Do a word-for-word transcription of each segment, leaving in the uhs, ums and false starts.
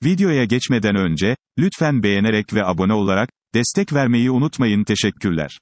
Videoya geçmeden önce, lütfen beğenerek ve abone olarak, destek vermeyi unutmayın. Teşekkürler.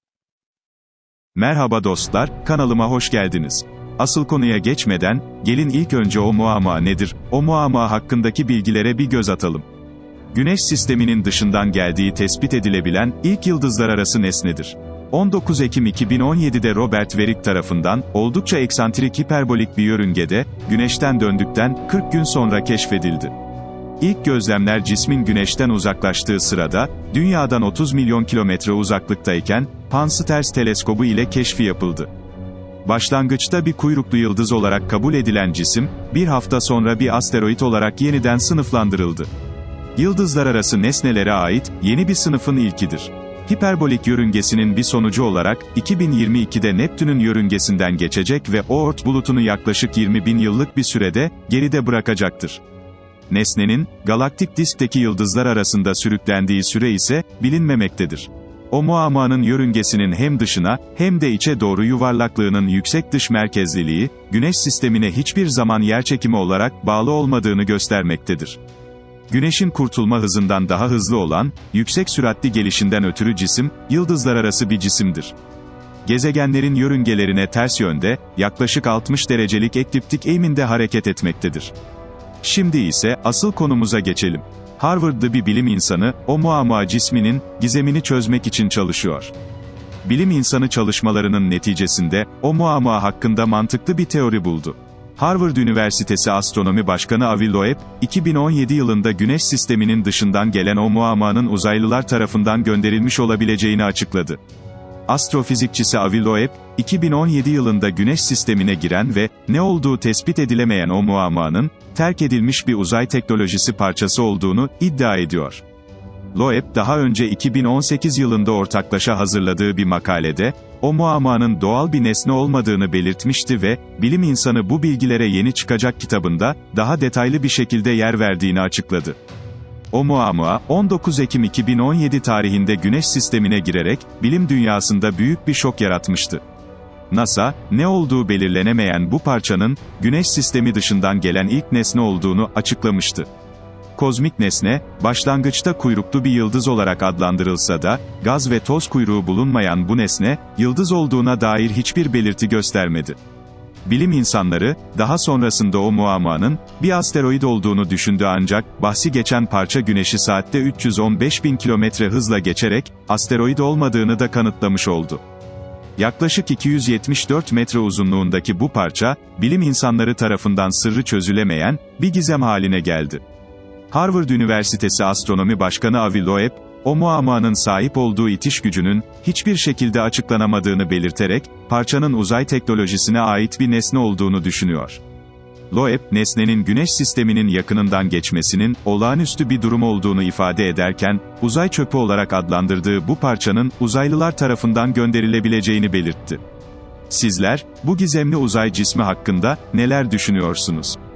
Merhaba dostlar, kanalıma hoş geldiniz. Asıl konuya geçmeden, gelin ilk önce Oumuamua nedir, Oumuamua hakkındaki bilgilere bir göz atalım. Güneş sisteminin dışından geldiği tespit edilebilen, ilk yıldızlar arası nesnedir. on dokuz Ekim iki bin on yedi'de Robert Verick tarafından, oldukça eksantrik hiperbolik bir yörüngede, Güneş'ten döndükten, kırk gün sonra keşfedildi. İlk gözlemler cismin Güneş'ten uzaklaştığı sırada, Dünya'dan otuz milyon kilometre uzaklıktayken, Pan-STARRS teleskobu ile keşfi yapıldı. Başlangıçta bir kuyruklu yıldız olarak kabul edilen cisim, bir hafta sonra bir asteroid olarak yeniden sınıflandırıldı. Yıldızlar arası nesnelere ait, yeni bir sınıfın ilkidir. Hiperbolik yörüngesinin bir sonucu olarak, iki bin yirmi iki'de Neptün'ün yörüngesinden geçecek ve Oort bulutunu yaklaşık yirmi bin yıllık bir sürede, geride bırakacaktır. Nesnenin, galaktik diskteki yıldızlar arasında sürüklendiği süre ise, bilinmemektedir. Oumuamua'nın yörüngesinin hem dışına, hem de içe doğru yuvarlaklığının yüksek dış merkezliliği, Güneş sistemine hiçbir zaman yerçekimi olarak bağlı olmadığını göstermektedir. Güneşin kurtulma hızından daha hızlı olan, yüksek süratli gelişinden ötürü cisim, yıldızlar arası bir cisimdir. Gezegenlerin yörüngelerine ters yönde, yaklaşık altmış derecelik ekliptik eğiminde hareket etmektedir. Şimdi ise, asıl konumuza geçelim. Harvard'lı bir bilim insanı, Oumuamua cisminin, gizemini çözmek için çalışıyor. Bilim insanı çalışmalarının neticesinde, Oumuamua hakkında mantıklı bir teori buldu. Harvard Üniversitesi Astronomi Başkanı Avi Loeb, iki bin on yedi yılında Güneş sisteminin dışından gelen Oumuamua'nın uzaylılar tarafından gönderilmiş olabileceğini açıkladı. Astrofizikçisi Avi Loeb, iki bin on yedi yılında Güneş sistemine giren ve, ne olduğu tespit edilemeyen Oumuamua'nın, terk edilmiş bir uzay teknolojisi parçası olduğunu iddia ediyor. Loeb, daha önce iki bin on sekiz yılında ortaklaşa hazırladığı bir makalede, Oumuamua'nın doğal bir nesne olmadığını belirtmişti ve, bilim insanı bu bilgilere yeni çıkacak kitabında, daha detaylı bir şekilde yer verdiğini açıkladı. Oumuamua, on dokuz Ekim iki bin on yedi tarihinde Güneş sistemine girerek, bilim dünyasında büyük bir şok yaratmıştı. NASA, ne olduğu belirlenemeyen bu parçanın, Güneş sistemi dışından gelen ilk nesne olduğunu açıklamıştı. Kozmik nesne, başlangıçta kuyruklu bir yıldız olarak adlandırılsa da, gaz ve toz kuyruğu bulunmayan bu nesne, yıldız olduğuna dair hiçbir belirti göstermedi. Bilim insanları, daha sonrasında Oumuamua'nın, bir asteroid olduğunu düşündü ancak, bahsi geçen parça Güneş'i saatte üç yüz on beş bin kilometre hızla geçerek, asteroid olmadığını da kanıtlamış oldu. Yaklaşık iki yüz yetmiş dört metre uzunluğundaki bu parça, bilim insanları tarafından sırrı çözülemeyen, bir gizem haline geldi. Harvard Üniversitesi Astronomi Başkanı Avi Loeb, Oumuamua'nın sahip olduğu itiş gücünün, hiçbir şekilde açıklanamadığını belirterek, parçanın uzay teknolojisine ait bir nesne olduğunu düşünüyor. Loeb, nesnenin Güneş sisteminin yakınından geçmesinin, olağanüstü bir durum olduğunu ifade ederken, uzay çöpü olarak adlandırdığı bu parçanın, uzaylılar tarafından gönderilebileceğini belirtti. Sizler, bu gizemli uzay cismi hakkında, neler düşünüyorsunuz?